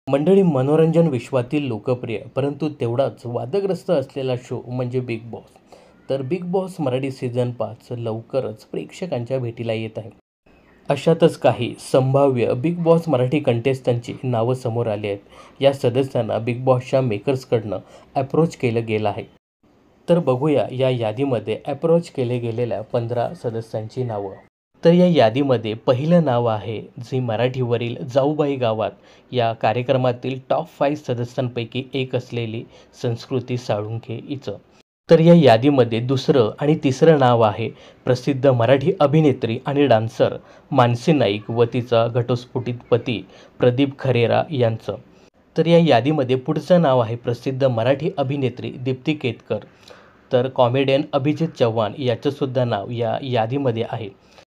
मंडळी, मनोरंजन विश्वातील लोकप्रिय परंतु तेवढाच वादग्रस्त असलेला शो म्हणजे बिग बॉस. तर बिग बॉस मराठी सीझन 5 लवकरच प्रेक्षकांच्या भेटीला येत आहे. अशातच काही संभाव्य बिग बॉस मराठी कंटेस्टंटची नावं समोर आली आहेत. या सदस्यांना बिग बॉसच्या मेकर्सकडनं अप्रोच केलं गेलं आहे. तर बघूया या यादीमध्ये अप्रोच केले गेलेल्या 15 सदस्यांची नावं. तर या यादीमध्ये पहिलं नाव आहे झी मराठीवरील जाऊबाई गावात या कार्यक्रमातील टॉप 5 सदस्यांपैकी एक असलेली संस्कृती साळुंखे हिचं. तर या यादीमध्ये दुसरं आणि तिसरं नाव आहे प्रसिद्ध मराठी अभिनेत्री आणि डान्सर मानसी नाईक व तिचा घटस्फोटित पती प्रदीप खरेरा यांचं. तर या यादीमध्ये पुढचं नाव आहे प्रसिद्ध मराठी अभिनेत्री दीप्ती केतकर. तर कॉमेडियन अभिजित चव्हाण याचंसुद्धा नाव या यादीमध्ये आहे.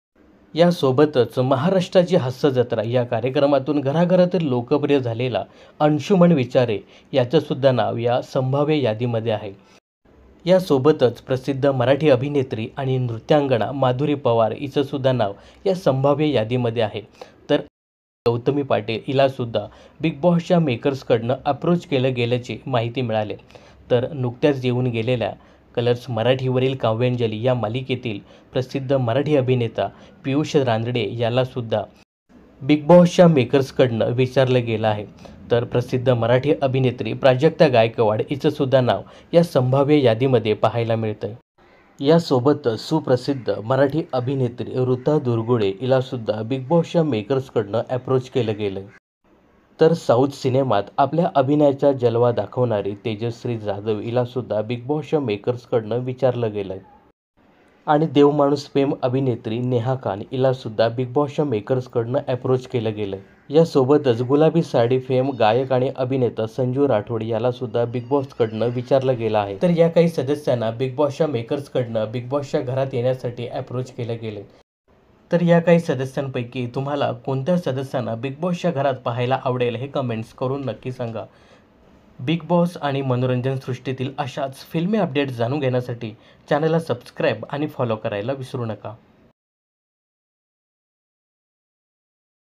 यासोबतच महाराष्ट्राची हास्य जत्रा या कार्यक्रमातून घराघरातील लोकप्रिय झालेला अंशुमन विचारे याचंसुद्धा नाव या संभाव्य यादीमध्ये आहे. यासोबतच प्रसिद्ध मराठी अभिनेत्री आणि नृत्यांगना माधुरी पवार हिचंसुद्धा नाव या संभाव्य यादीमध्ये आहे. तर गौतमी पाटील हिलासुद्धा बिग बॉसच्या मेकर्सकडनं अप्रोच केलं गेल्याची माहिती मिळाली. तर नुकत्याच येऊन गेलेल्या कलर्स मराठीवरील काव्यांजली या मालिकेतील प्रसिद्ध मराठी अभिनेता पियुष रानडे यालासुद्धा बिग बॉसच्या मेकर्सकडनं विचारलं गेलं आहे. तर प्रसिद्ध मराठी अभिनेत्री प्राजक्ता गायकवाड हिचंसुद्धा नाव या संभाव्य यादीमध्ये पाहायला मिळतंय. यासोबतच सुप्रसिद्ध मराठी अभिनेत्री ऋता दुर्गुडे हिलासुद्धा बिग बॉसच्या मेकर्सकडनं अप्रोच केलं गेलं. तर साऊथ सिनेमात आपल्या अभिनयाचा जलवा दाखवणारी तेजश्री जाधव हिलासुद्धा बिग बॉसच्या मेकर्सकडनं विचारलं गेलं. आणि देवमाणूस फेम अभिनेत्री नेहा खान हिलासुद्धा बिग बॉसच्या मेकर्सकडनं अप्रोच केलं गेलं. यासोबतच गुलाबी साडी फेम गायक आणि अभिनेता संजू राठोड यालासुद्धा बिग बॉसकडनं विचारलं गेलं आहे. तर या काही सदस्यांना बिग बॉसच्या मेकर्सकडनं बिग बॉसच्या घरात येण्यासाठी अप्रोच केलं गेलं. तर या काही सदस्यांपैकी तुम्हाला कोणत्या सदस्यांना बिग बॉसच्या घरात पाहायला आवडेल हे कमेंट्स करून नक्की सांगा. बिग बॉस आणि मनोरंजन सृष्टीतील अशाच फिल्मी अपडेट्स जाणून घेण्यासाठी चॅनलला सबस्क्राईब आणि फॉलो करायला विसरू नका.